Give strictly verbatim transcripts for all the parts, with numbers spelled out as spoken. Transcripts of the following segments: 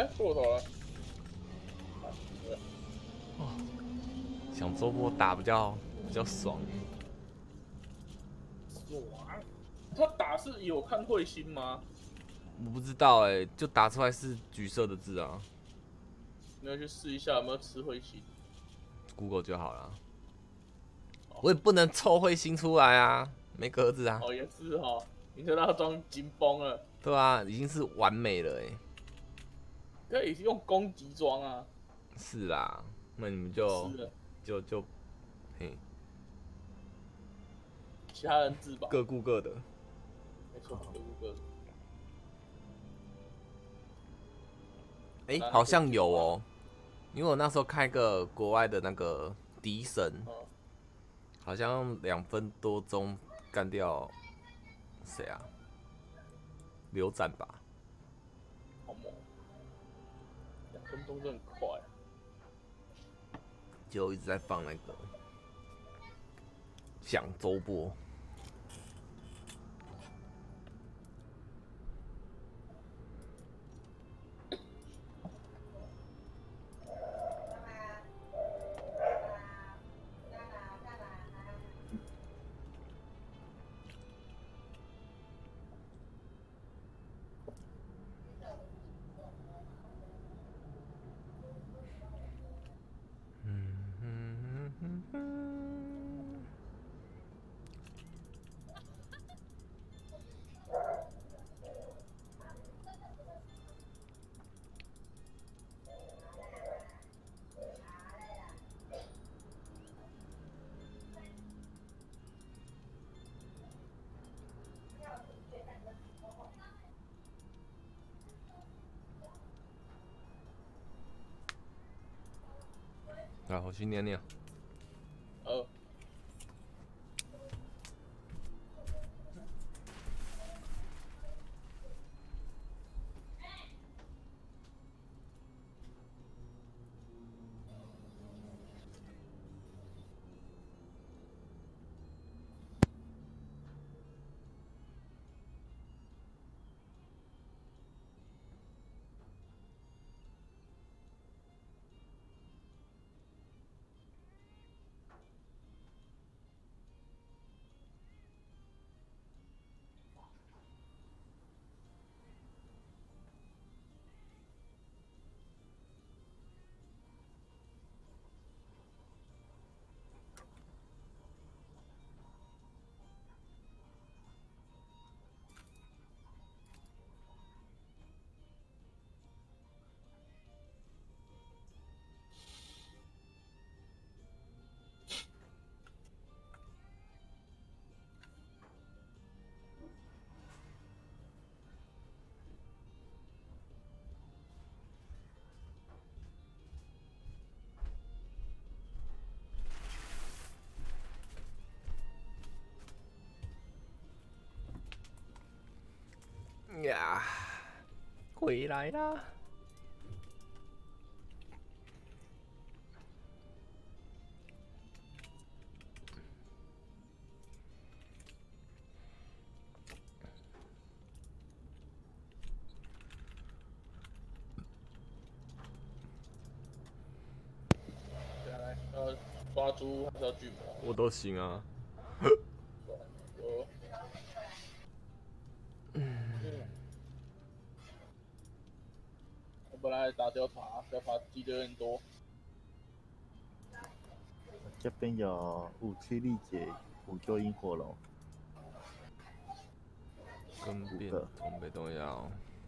哎，过头了。 哦，想周末打比较比较爽。 爽。他打是有看彗星吗？ 我不知道哎、欸，就打出来是橘色的字啊。 你要去试一下有没有吃彗星。 Google 就好了。我也不能凑彗星出来啊，没格子啊。 哦，也是哈、哦，你这那装紧绷了。 对啊，已经是完美了哎、欸。 可以用攻击装啊。 是啦，那你们就就就，嘿， 其他人自保， 各顾各的。 没错，各顾各的。 哎、欸，好像有哦，因为我那时候开个国外的那个敌神， 嗯、 好像两分多钟干掉谁啊？刘展吧。 好猛，两分钟真的很快、啊。 就一直在放那个响周播。啊，我去念念。 呃。 呀，回来啦！ 来来，呃，抓猪还是要巨魔？ 我都行啊。 我，嗯，我本来打雕塔，雕塔记得有点多。 这边有武器力竭、五救萤火龙， 跟变装备都要。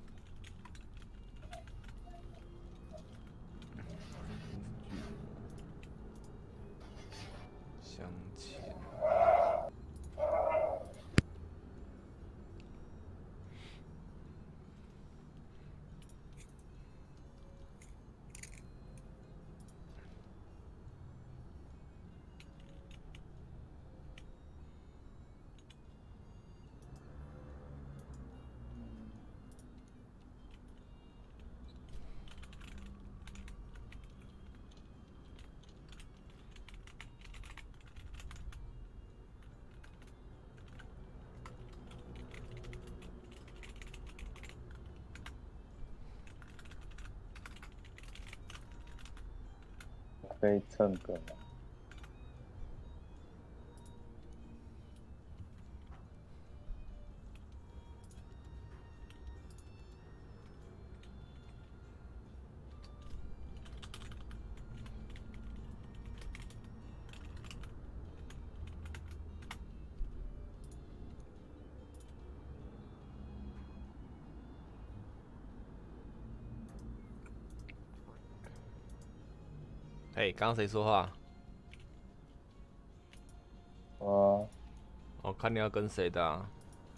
镶嵌。 可以蹭个吗？ 嘿，刚刚谁说话？ 啊， 我看你要跟谁的啊？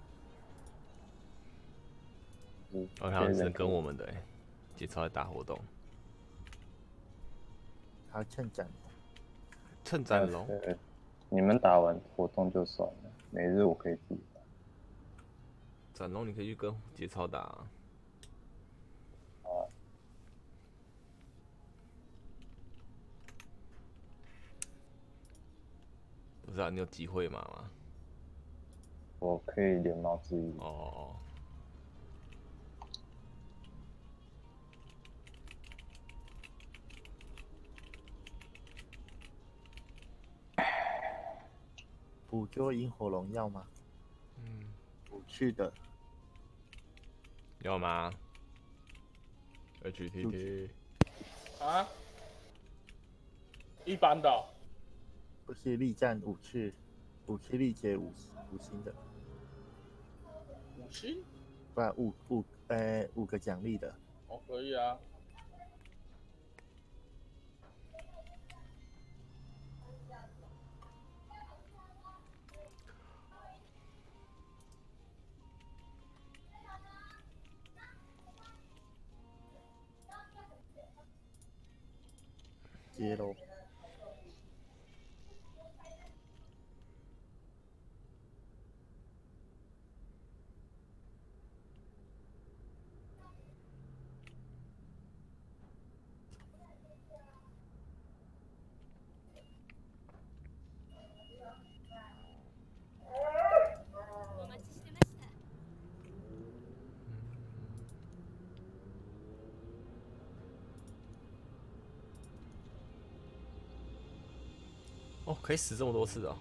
嗯， 我看只能跟我们的、欸，节操在大活动， 他趁展趁展龙。 呃，你们打完活动就算了，每日我可以自己打。 展龙你可以去跟节操打、啊。 啊， 不知道、啊、你有机会嘛吗？ 我可以连猫之一。 哦哦。 补救萤火龙要吗？ 嗯， 补去的， 要吗 ？H T T 啊，一般的哦。 不是力战五次，五次力竭五五星的， 五星？ 不然五五呃五个奖励的。 哦，可以啊。 接喽。 哦，可以死这么多次哦。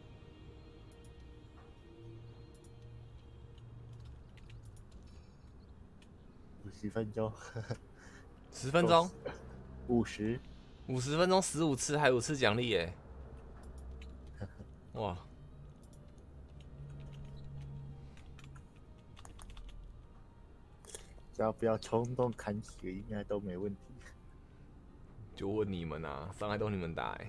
五十分钟， 十分钟， 五十， 五十分钟十五次，还有五次奖励耶！哇， 只要不要冲动砍血，应该都没问题。 就问你们啊，伤害都你们打哎。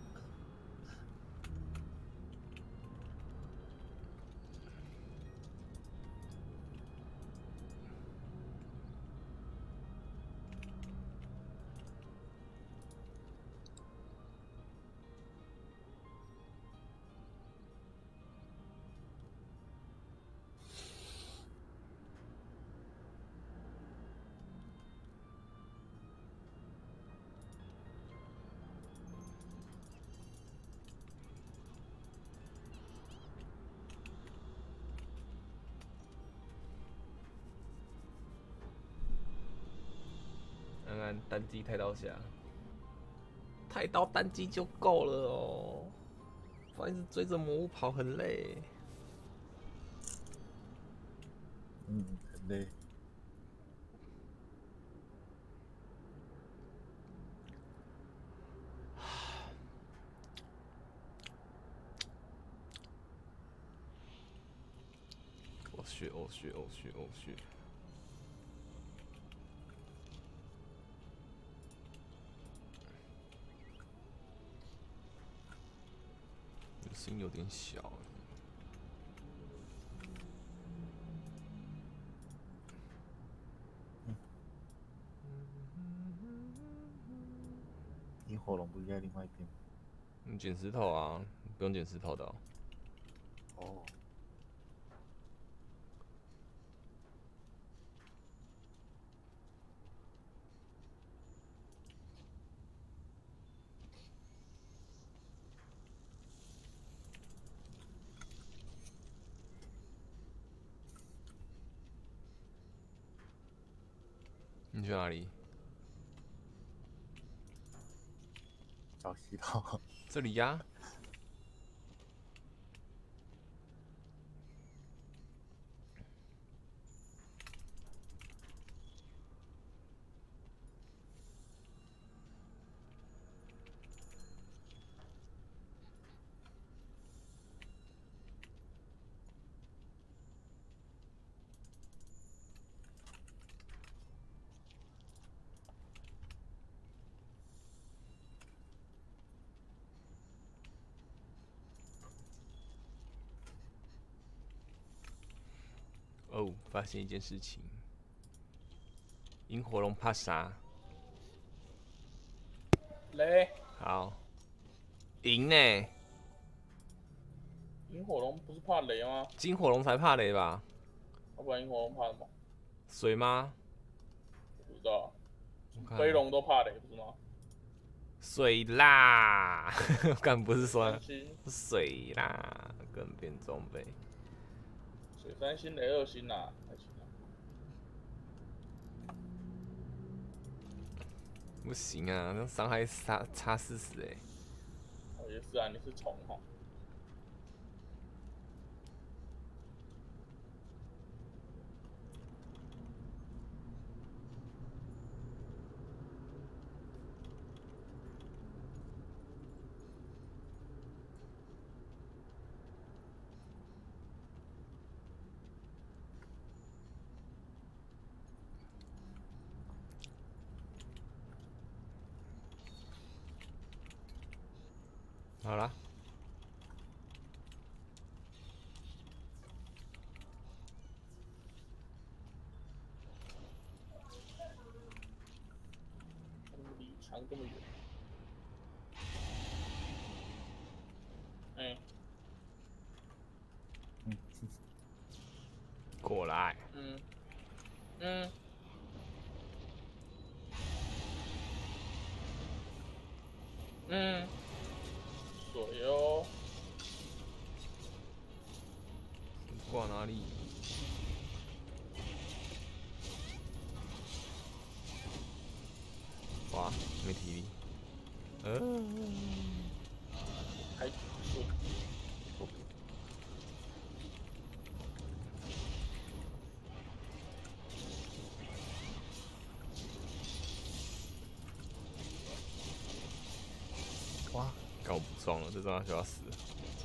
安安单机太刀侠，太刀单机就够了哦，不然一直追着魔物跑很累。 嗯，很累。 我去，我去，我去，我去。心有点小。 萤火龙不是在另外一边吗？ 你捡石头啊，不用捡石头的、哦。 哦。 你去哪里？ 找西道？ 这里呀、哦，发现一件事情，萤火龙怕啥？ 雷， 好，赢呢！ 萤火龙不是怕雷吗？ 金火龙才怕雷吧？ 要不然萤火龙怕什么？ 水吗？ 我不知道。 我看飞龙都怕雷，不是吗？ 水啦，干不是说三星、 水啦，跟变装备。 水三星、雷二星啊，还行啊。 不行啊，那伤害差差四十哎。 哦，也是啊，你是虫哈。 好啦， 离墙这么远。哎、 嗯， 过来。 嗯嗯，嗯，水哦， 挂哪里？哇，没体力。呃， 还水。 哇， 搞不爽了，这张就要死了。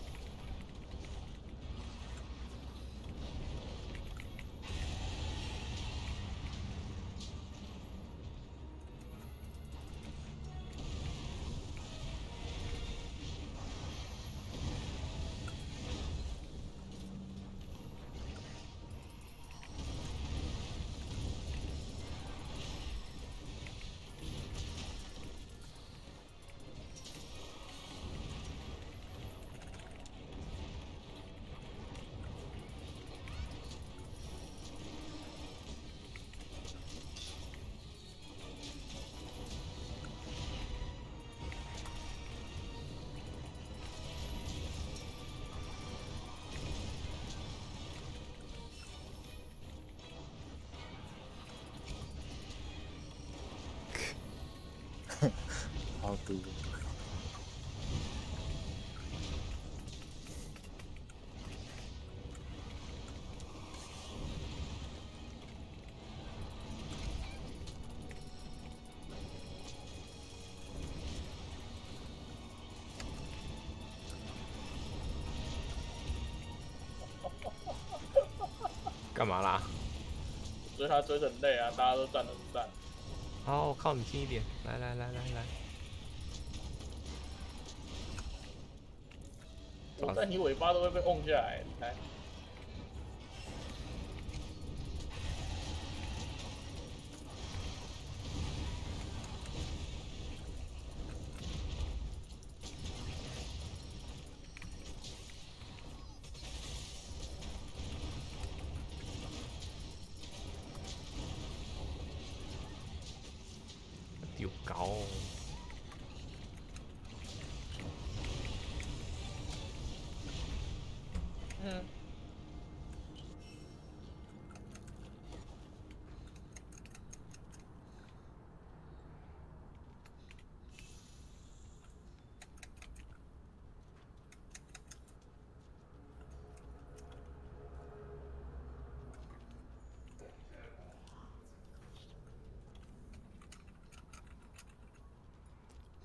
好毒！ 干嘛啦？ 所以他追得很累啊，大家都站得不站。 好，我靠你近一点。来来来来来， 我在你尾巴都会被弄下来，你看。 丢高。 嗯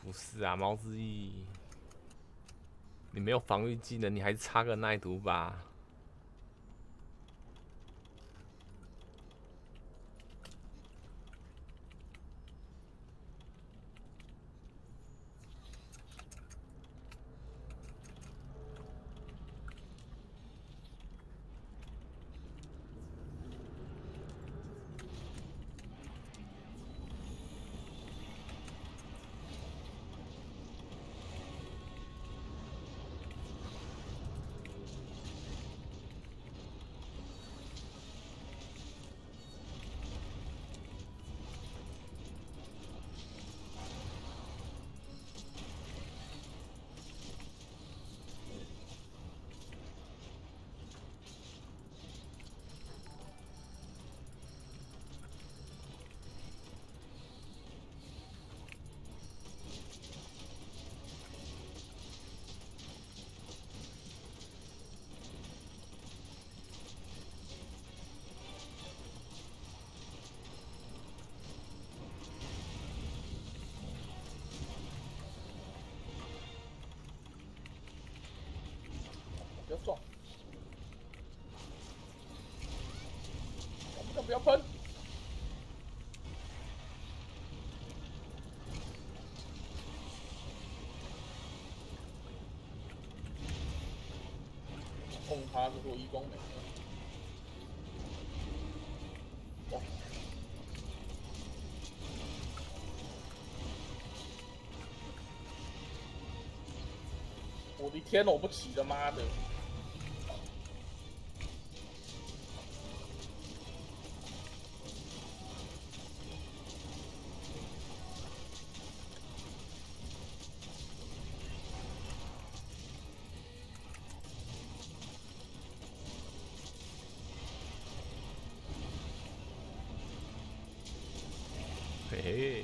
不是啊，毛之翼，你没有防御技能，你还是插个耐毒吧。 不要撞，不要不要喷。碰他是做义工没了。哇！我的天，我不起了，妈的！ 嘿嘿。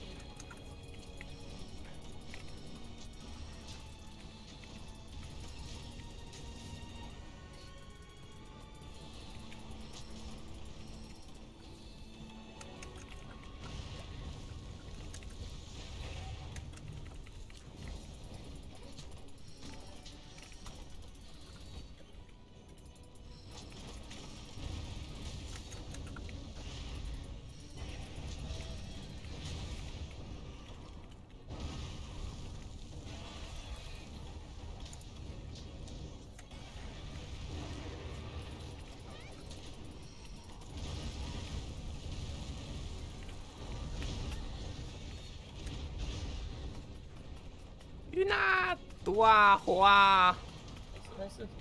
晕啊，毒啊，火啊！ 没事没事。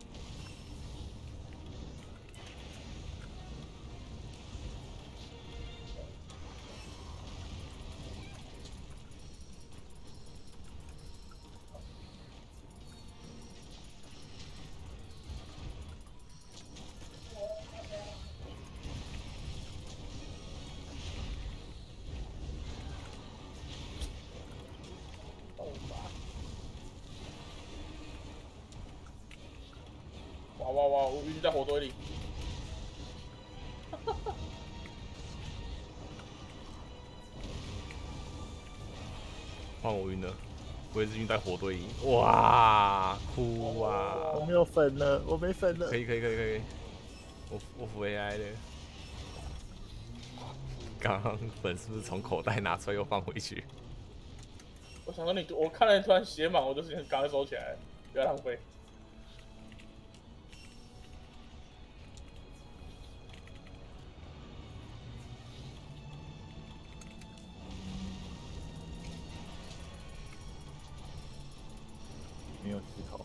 哇哇哇！我晕在火堆里。 换我晕了，我也是晕在火堆里。哇，哭啊！ 我没有粉了，我没粉了可。以可以可以可以，我我扶 A I 的。刚刚粉是不是从口袋拿出来又放回去？ 我想说你，我看到你突然血满，我就是赶快收起来，不要浪费。 没有石头。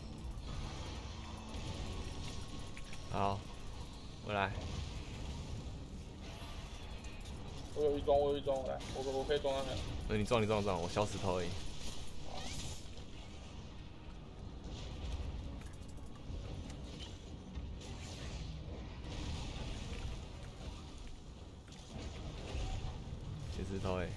好，我来。 我有一装，我有一装，来，我我可以装上去。 呃，你撞你撞撞，我小石头而已。小石头哎。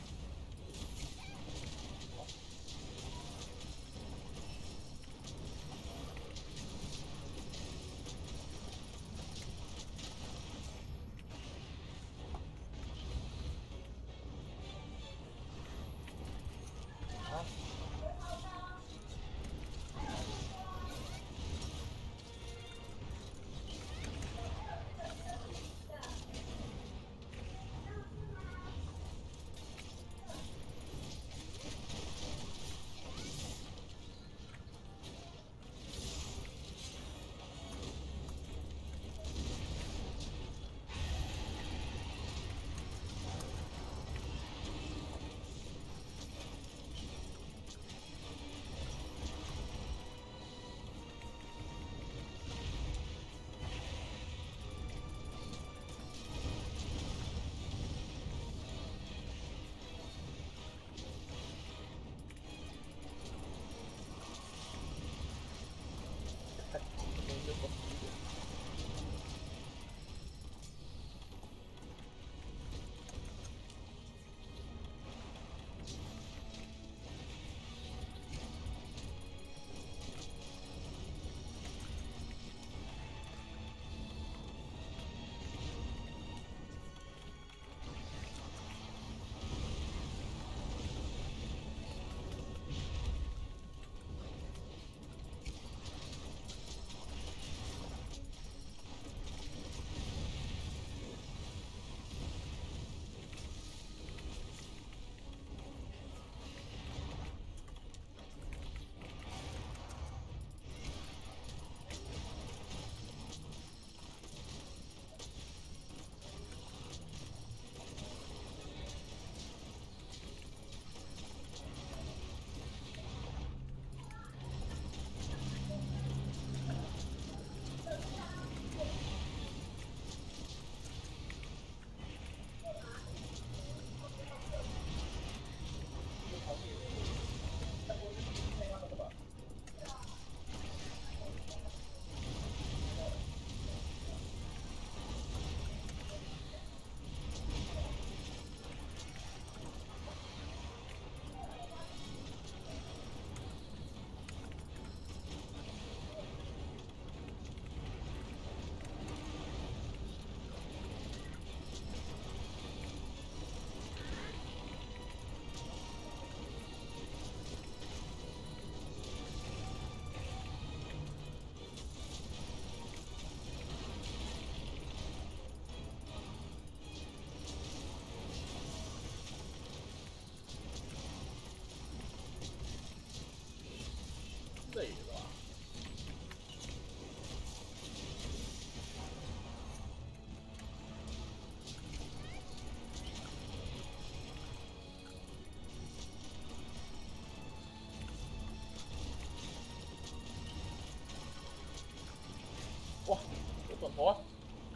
头啊！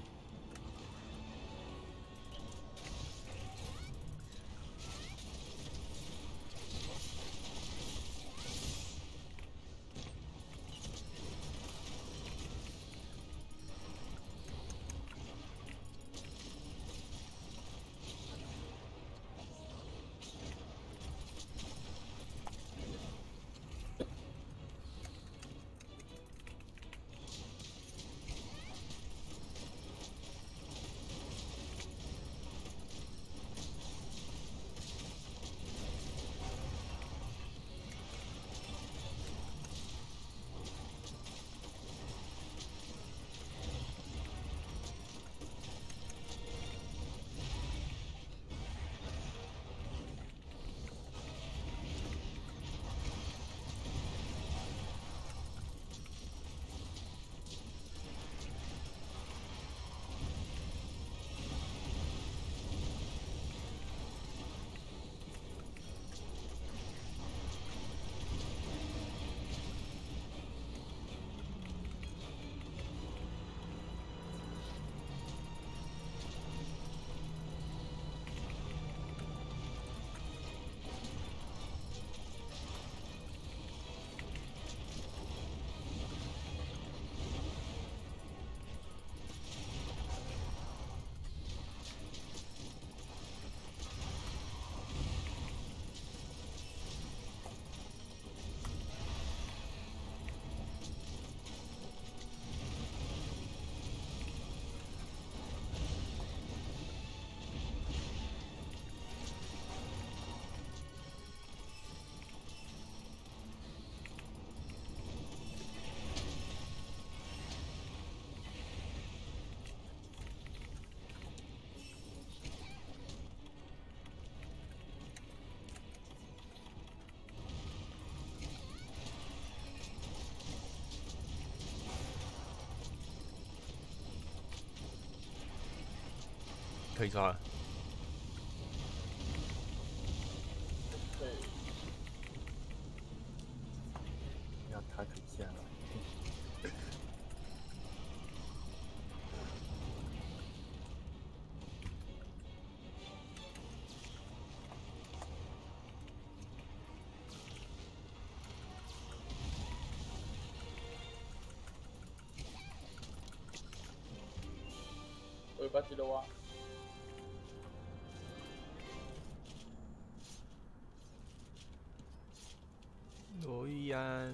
可以抓了。 对， 要他可以下来。 尾巴记得挖。 罗玉安，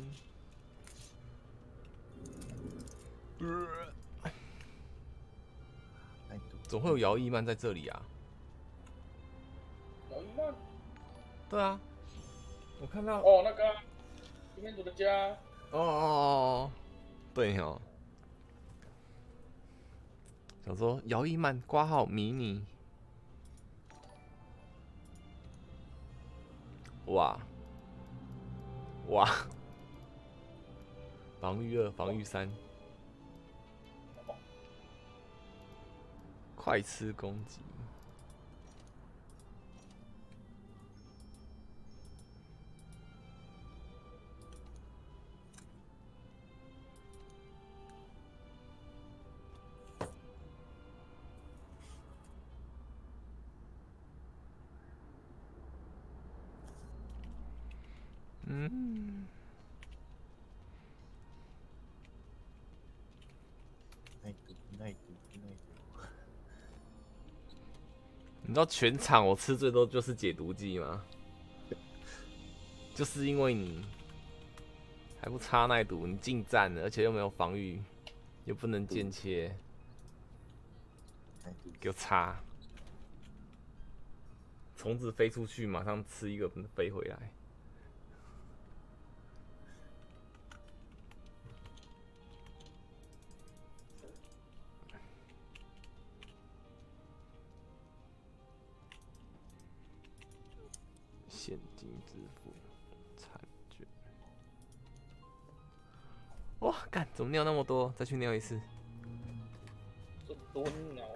呃哎，读总会有姚一曼在这里啊？ 姚一曼， 对啊，我看到。 哦，那个啊今天组的家， 哦哦哦，对哦。想说姚一曼挂号迷你，哇哇，防御二，防御三，快吃攻击。嗯， 耐读耐读耐读。 你知道全场我吃最多就是解毒剂吗？就是因为你还不插耐毒，你近战了，而且又没有防御，又不能间切， 耐读给我插。虫子飞出去，马上吃一个飞回来。现金支付，残卷。哇，干，怎么尿那么多？再去尿一次。 这多鸟。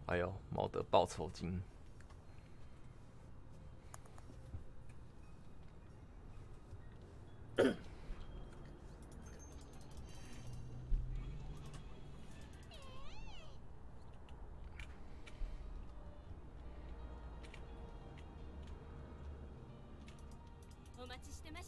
哎呦，毛得报酬金。 お待ちしてました。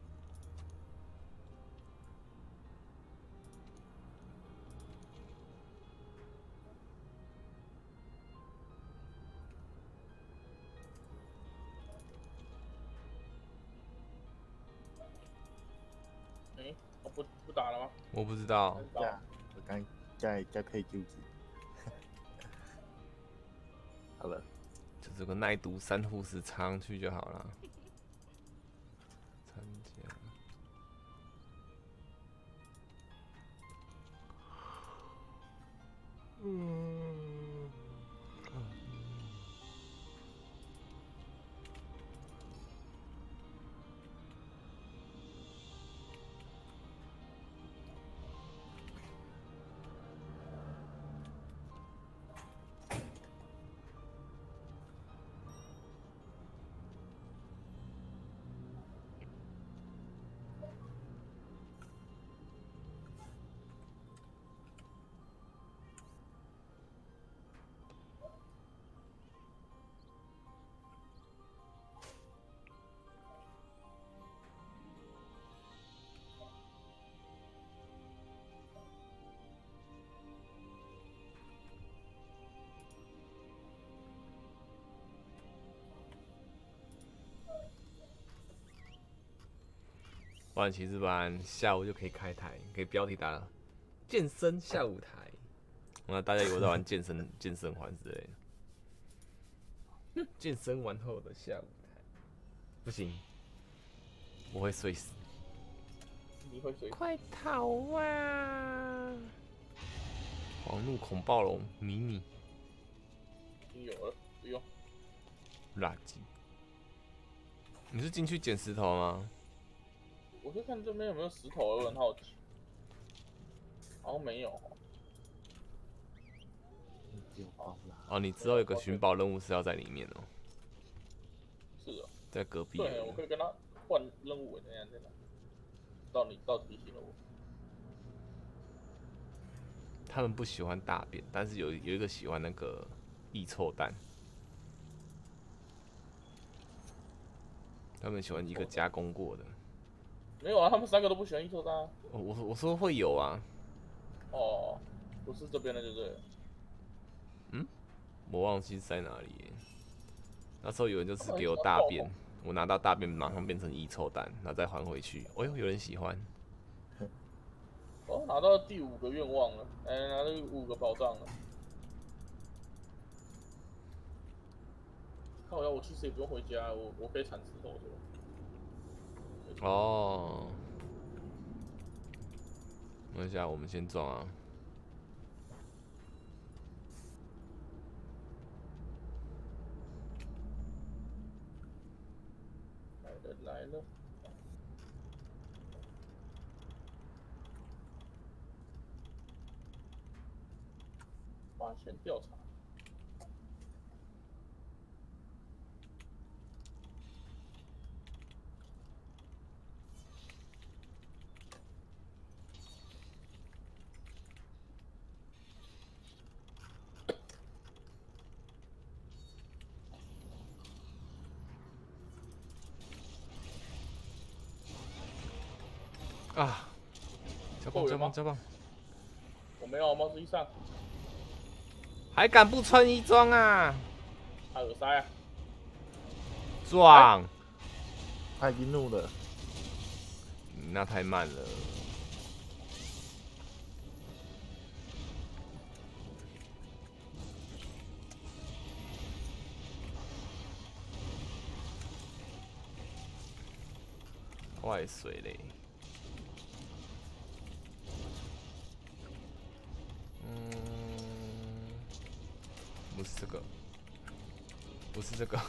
哎，我不不打了吗？ 我不知道， 打呀，我刚在在配究极。好了， 就这个耐毒三护士插上去就好了。参加。嗯。不然其实班下午就可以开台，可以标题打健身下午台，那大家以为在玩健身健身环之类的。健身完后的下午台，不行，我会睡死。 你会睡？ 快逃啊！黄怒恐暴龙迷你已经有了，不用。 垃圾。你是进去捡石头吗？ 我就看这边有没有石头，我很好奇。好像没有。 有包啦。 哦，你之后有个寻宝任务是要在里面哦。 是啊。 在隔壁。 对，我可以跟他换任务，那样在哪？到你到提醒了我。 他们不喜欢大便，但是有有一个喜欢那个异臭蛋。他们喜欢一个加工过的。 没有啊，他们三个都不喜欢异臭蛋啊。 我我说会有啊。 哦，不是这边的就对了。 嗯，我忘记在哪里耶。那时候有人就是给我大便，我拿到大便马上变成异臭蛋，然后再还回去。哎呦，有人喜欢。 哦，拿到第五个愿望了，哎、欸，拿到五个宝藏了。靠呀，我其实也不用回家，我我可以铲石头是吧？ 哦，等一下，我们先装啊。 来了来了。发现调查。 啊！交棒交棒交棒！ 我没有，帽子以上。 还敢不穿衣装啊？ 他耳塞啊！ 撞！ 他已经怒了。 那太慢了。坏水嘞。嗯，不是这个，不是这个。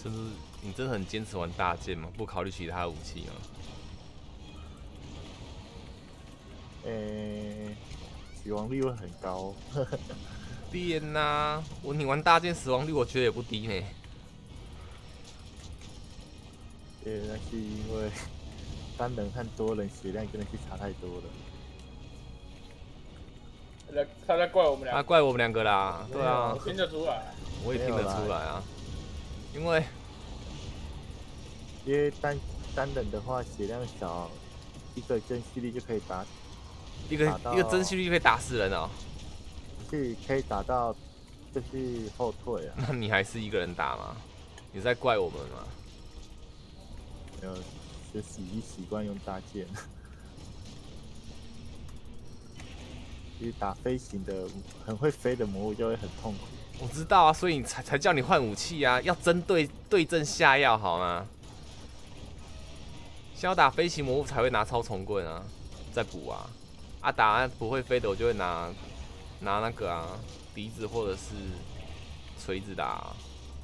甚至你真的很坚持玩大剑吗？不考虑其他的武器吗？ 诶、死亡率会很高。 变呐、我你玩大剑死亡率我觉得也不低呢。 呃，那是因为单人和多人血量真的是差太多了。 来，他在怪我们俩。 他怪我们两个啦，对啊我，听得出来。 我也听得出来啊，因为因为单单人的话血量少，一个真蓄力就可以打， 一个打到一个真蓄力就可以打死人哦、 是可以打到就是后退啊。 那你还是一个人打吗？你在怪我们吗？ 没有，就习习惯用大剑。其实打飞行的很会飞的魔物就会很痛苦。 我知道啊，所以你才才叫你换武器啊，要针对对症下药好吗？像要打飞行魔物才会拿超重棍啊，再补啊。啊，打不会飞的我就会拿拿那个啊笛子或者是锤子打、啊。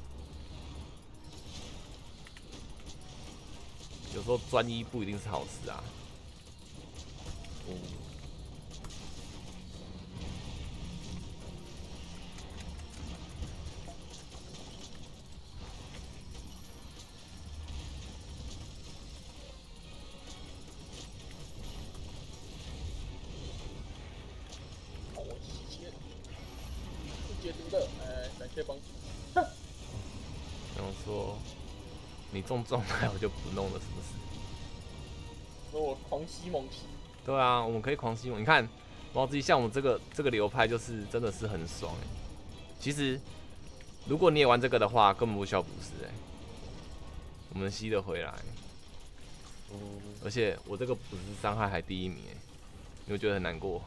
有时候专一不一定是好事啊。 嗯， 我吸血，不解毒的，哎，感谢帮助。 然后说你中状态我就不弄了，是不是？ 说我狂吸猛吸。 对啊，我们可以狂吸猛。你看毛子像我们这个这个流派，就是真的是很爽哎。其实如果你也玩这个的话，根本不需要补时哎，我们吸得回来。而且我这个补时伤害还第一名哎，你会觉得很难过。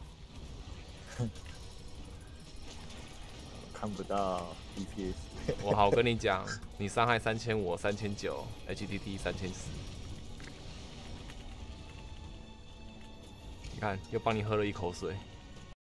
看不到 D P S。 我好，我跟你讲，你伤害三千五、三千九 ，H T T 三千四。你看，又帮你喝了一口水。